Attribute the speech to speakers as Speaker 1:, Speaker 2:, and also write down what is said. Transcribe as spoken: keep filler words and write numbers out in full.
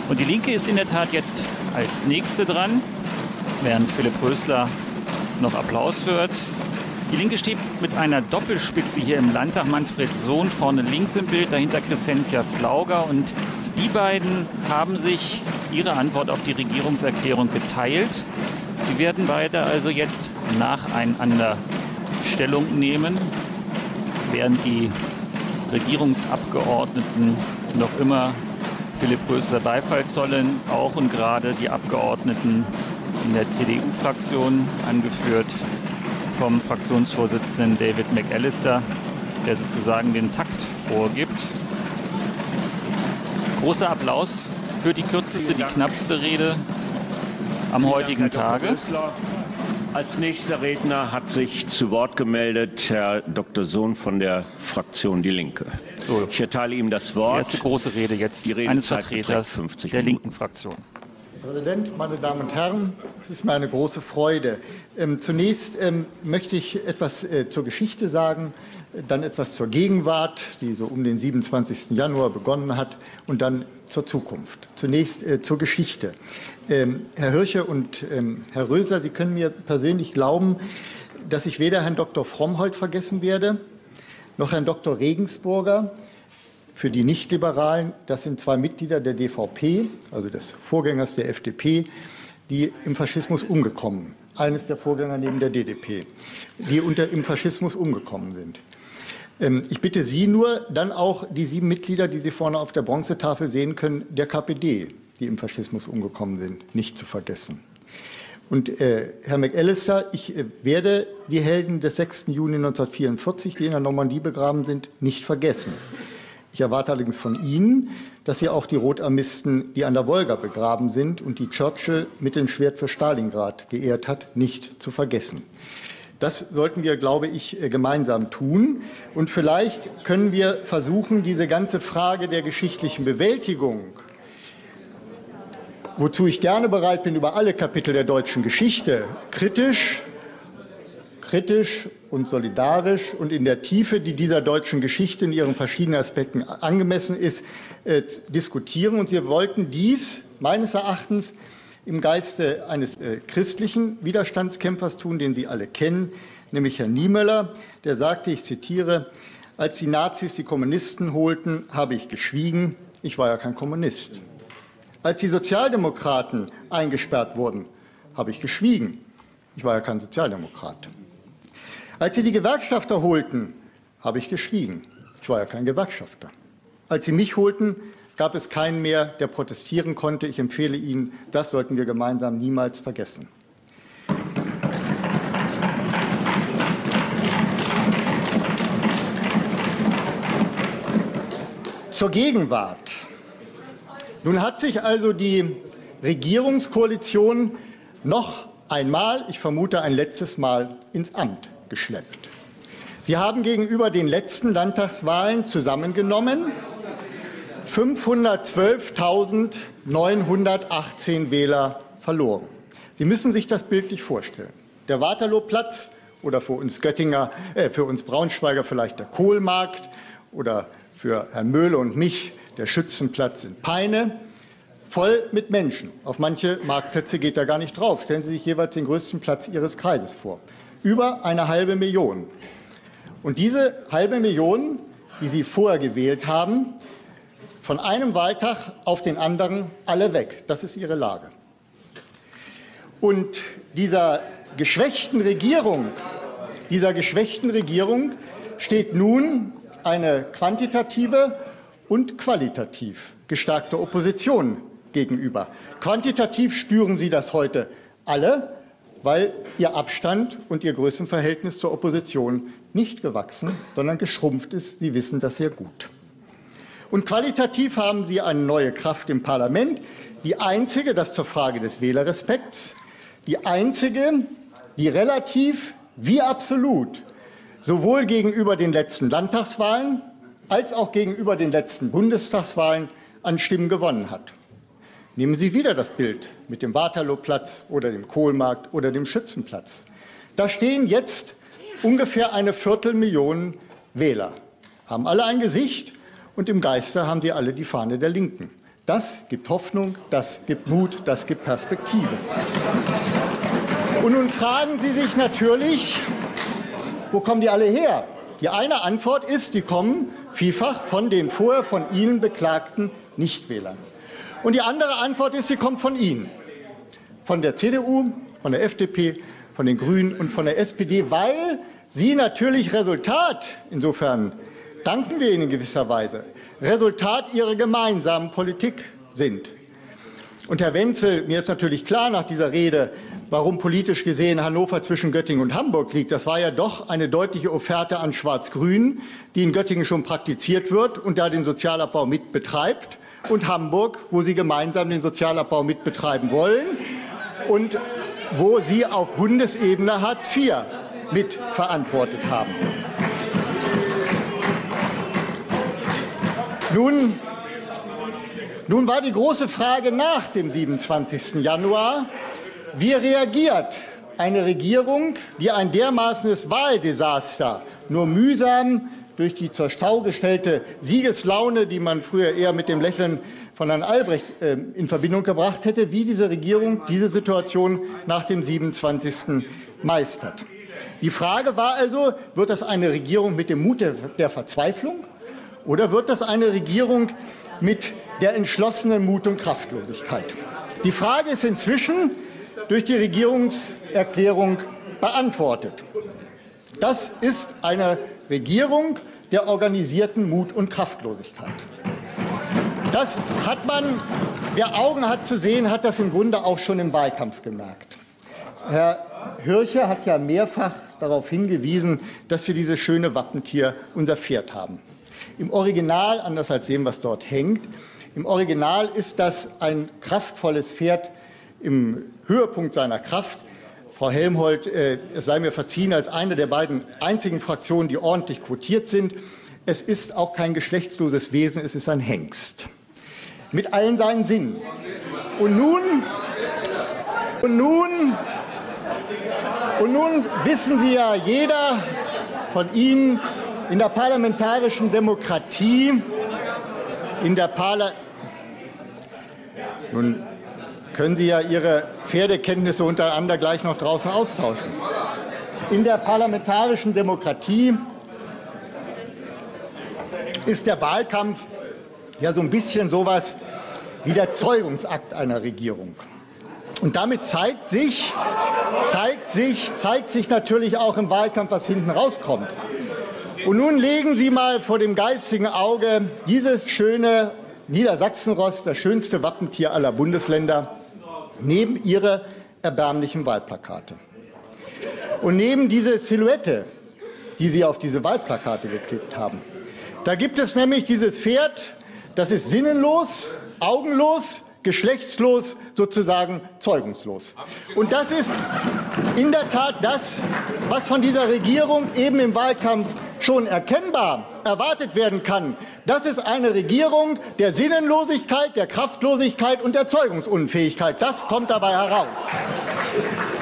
Speaker 1: Und die Linke ist in der Tat jetzt als Nächste dran, während Philipp Rösler noch Applaus hört. Die Linke steht mit einer Doppelspitze hier im Landtag. Manfred Sohn vorne links im Bild, dahinter Crescentia Flauger. Und die beiden haben sich ihre Antwort auf die Regierungserklärung geteilt. Sie werden beide also jetzt nacheinander Stellung nehmen, während die Regierungsabgeordneten noch immer Philipp Rösler Beifall zollen, auch und gerade die Abgeordneten in der C D U-Fraktion, angeführt vom Fraktionsvorsitzenden David McAllister, der sozusagen den Takt vorgibt. Großer Applaus für die kürzeste, die knappste Rede am heutigen Tage.
Speaker 2: Als nächster Redner hat sich zu Wort gemeldet Herr Doktor Sohn von der Fraktion Die Linke.
Speaker 1: So,
Speaker 2: ich erteile ihm das Wort.
Speaker 1: Die erste große Rede jetzt eines Vertreters der linken Fraktion.
Speaker 3: Herr Präsident, meine Damen und Herren, es ist mir eine große Freude. Ähm, zunächst ähm, möchte ich etwas äh, zur Geschichte sagen, dann etwas zur Gegenwart, die so um den siebenundzwanzigsten Januar begonnen hat, und dann zur Zukunft. Zunächst äh, zur Geschichte. Ähm, Herr Hirsche und ähm, Herr Rösler, Sie können mir persönlich glauben, dass ich weder Herrn Doktor Frommholt vergessen werde, noch Herrn Doktor Regensburger. Für die Nichtliberalen, das sind zwei Mitglieder der D V P, also des Vorgängers der F D P, die im Faschismus umgekommen, eines der Vorgänger neben der D D P, die unter, im Faschismus umgekommen sind. Ähm, ich bitte Sie nur, dann auch die sieben Mitglieder, die Sie vorne auf der Bronzetafel sehen können, der K P D, die im Faschismus umgekommen sind, nicht zu vergessen. Und äh, Herr McAllister, ich äh, werde die Helden des sechsten Juni neunzehnhundertvierundvierzig, die in der Normandie begraben sind, nicht vergessen. Ich erwarte allerdings von Ihnen, dass Sie auch die Rotarmisten, die an der Wolga begraben sind und die Churchill mit dem Schwert für Stalingrad geehrt hat, nicht zu vergessen. Das sollten wir, glaube ich, gemeinsam tun. Und vielleicht können wir versuchen, diese ganze Frage der geschichtlichen Bewältigung, wozu ich gerne bereit bin, über alle Kapitel der deutschen Geschichte kritisch, kritisch und solidarisch und in der Tiefe, die dieser deutschen Geschichte in ihren verschiedenen Aspekten angemessen ist, äh, diskutieren. Und Sie wollten dies meines Erachtens im Geiste eines äh, christlichen Widerstandskämpfers tun, den Sie alle kennen, nämlich Herrn Niemöller, der sagte, ich zitiere, als die Nazis die Kommunisten holten, habe ich geschwiegen, ich war ja kein Kommunist. Als die Sozialdemokraten eingesperrt wurden, habe ich geschwiegen, ich war ja kein Sozialdemokrat. Als sie die Gewerkschafter holten, habe ich geschwiegen. Ich war ja kein Gewerkschafter. Als sie mich holten, gab es keinen mehr, der protestieren konnte. Ich empfehle Ihnen, das sollten wir gemeinsam niemals vergessen. Zur Gegenwart. Nun hat sich also die Regierungskoalition noch einmal, ich vermute ein letztes Mal, ins Amt geschleppt. Sie haben gegenüber den letzten Landtagswahlen zusammengenommen fünfhundertzwölftausendneunhundertachtzehn Wähler verloren. Sie müssen sich das bildlich vorstellen. Der Waterlooplatz oder für uns Göttinger, äh, für uns Braunschweiger vielleicht der Kohlmarkt oder für Herrn Möhle und mich der Schützenplatz in Peine, voll mit Menschen. Auf manche Marktplätze geht er gar nicht drauf. Stellen Sie sich jeweils den größten Platz Ihres Kreises vor. Über eine halbe Million. Und diese halbe Million, die Sie vorher gewählt haben, von einem Wahltag auf den anderen alle weg. Das ist Ihre Lage. Und dieser geschwächten Regierung, dieser geschwächten Regierung steht nun eine quantitative und qualitativ gestärkte Opposition gegenüber. Quantitativ spüren Sie das heute alle, weil Ihr Abstand und Ihr Größenverhältnis zur Opposition nicht gewachsen, sondern geschrumpft ist. Sie wissen das sehr gut. Und qualitativ haben Sie eine neue Kraft im Parlament, die einzige, das zur Frage des Wählerrespekts, die einzige, die relativ wie absolut sowohl gegenüber den letzten Landtagswahlen als auch gegenüber den letzten Bundestagswahlen an Stimmen gewonnen hat. Nehmen Sie wieder das Bild mit dem Waterlooplatz oder dem Kohlmarkt oder dem Schützenplatz. Da stehen jetzt ungefähr eine Viertelmillion Wähler, haben alle ein Gesicht und im Geiste haben die alle die Fahne der Linken. Das gibt Hoffnung, das gibt Mut, das gibt Perspektive. Und nun fragen Sie sich natürlich, wo kommen die alle her? Die eine Antwort ist, die kommen vielfach von den vorher von Ihnen beklagten Nichtwählern. Und die andere Antwort ist, sie kommt von Ihnen, von der C D U, von der F D P, von den Grünen und von der S P D, weil Sie natürlich Resultat, insofern danken wir Ihnen in gewisser Weise, Resultat Ihrer gemeinsamen Politik sind. Und Herr Wenzel, mir ist natürlich klar nach dieser Rede, warum politisch gesehen Hannover zwischen Göttingen und Hamburg liegt. Das war ja doch eine deutliche Offerte an Schwarz-Grün, die in Göttingen schon praktiziert wird und da den Sozialabbau mit betreibt, und Hamburg, wo Sie gemeinsam den Sozialabbau mit betreiben wollen und wo Sie auf Bundesebene Hartz vier mitverantwortet haben. Nun, nun war die große Frage nach dem siebenundzwanzigsten Januar, wie reagiert eine Regierung, die ein dermaßenes Wahldesaster nur mühsam durch die zur Schau gestellte Siegeslaune, die man früher eher mit dem Lächeln von Herrn Albrecht äh, in Verbindung gebracht hätte, wie diese Regierung diese Situation nach dem siebenundzwanzigsten meistert. Die Frage war also, wird das eine Regierung mit dem Mut der, der Verzweiflung oder wird das eine Regierung mit der entschlossenen Mut und Kraftlosigkeit? Die Frage ist inzwischen durch die Regierungserklärung beantwortet. Das ist eine Regierung der organisierten Mut und Kraftlosigkeit. Das hat man, wer Augen hat zu sehen, hat das im Grunde auch schon im Wahlkampf gemerkt. Herr Hirche hat ja mehrfach darauf hingewiesen, dass wir dieses schöne Wappentier, unser Pferd, haben. Im Original, anders als dem, was dort hängt, im Original ist das ein kraftvolles Pferd im Höhepunkt seiner Kraft. Frau Helmholtz, äh, es sei mir verziehen, als eine der beiden einzigen Fraktionen, die ordentlich quotiert sind. Es ist auch kein geschlechtsloses Wesen, es ist ein Hengst. Mit allen seinen Sinnen. Und nun, und nun, und nun wissen Sie ja, jeder von Ihnen, in der parlamentarischen Demokratie, in der Parla nun können Sie ja Ihre Pferdekenntnisse untereinander gleich noch draußen austauschen. In der parlamentarischen Demokratie ist der Wahlkampf ja so ein bisschen sowas wie der Zeugungsakt einer Regierung. Und damit zeigt sich, zeigt sich, zeigt sich natürlich auch im Wahlkampf, was hinten rauskommt. Und nun legen Sie mal vor dem geistigen Auge dieses schöne Niedersachsenross, das schönste Wappentier aller Bundesländer, neben Ihre erbärmlichen Wahlplakate. Und neben diese Silhouette, die Sie auf diese Wahlplakate geklebt haben. Da gibt es nämlich dieses Pferd, das ist sinnenlos, augenlos, geschlechtslos, sozusagen zeugungslos. Und das ist in der Tat das, was von dieser Regierung eben im Wahlkampf schon erkennbar erwartet werden kann. Das ist eine Regierung der Sinnenlosigkeit, der Kraftlosigkeit und der Zeugungsunfähigkeit. Das kommt dabei heraus.